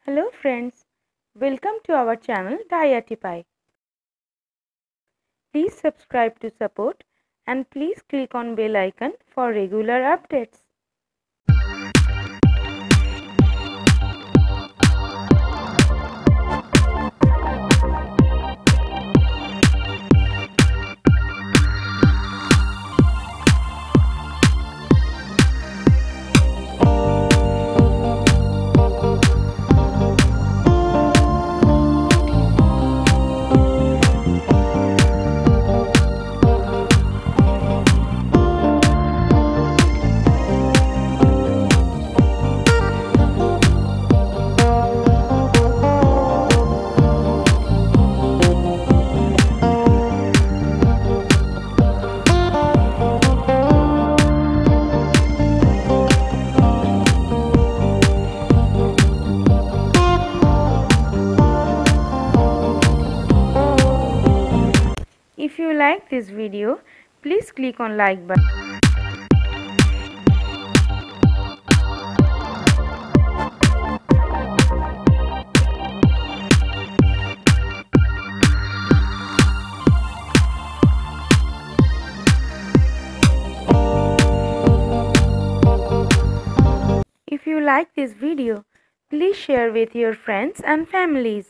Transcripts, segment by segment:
Hello friends, welcome to our channel Diyatipai. Please subscribe to support and please click on bell icon for regular updates. If you like this video, please click on like button. If you like this video, please share with your friends and families.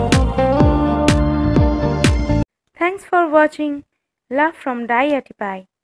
Thanks for watching. Love from Diyatipai.